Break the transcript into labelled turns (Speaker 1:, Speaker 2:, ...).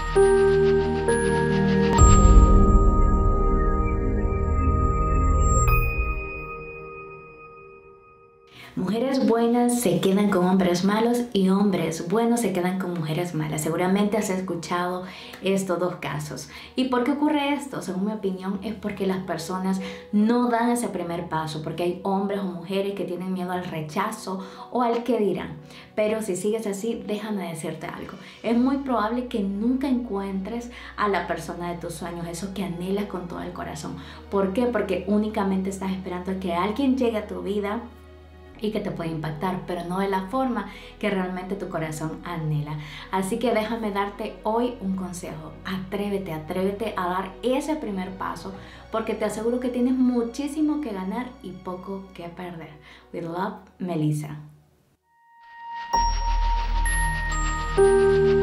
Speaker 1: Mujeres buenas se quedan con hombres malos y hombres buenos se quedan con mujeres malas. Seguramente has escuchado estos dos casos. ¿Y por qué ocurre esto? Según mi opinión, es porque las personas no dan ese primer paso, porque hay hombres o mujeres que tienen miedo al rechazo o al qué dirán. Pero si sigues así, déjame decirte algo. Es muy probable que nunca encuentres a la persona de tus sueños, eso que anhelas con todo el corazón. ¿Por qué? Porque únicamente estás esperando a que alguien llegue a tu vida y que te puede impactar, pero no de la forma que realmente tu corazón anhela. Así que déjame darte hoy un consejo. Atrévete a dar ese primer paso, porque te aseguro que tienes muchísimo que ganar y poco que perder. With love, Melissa.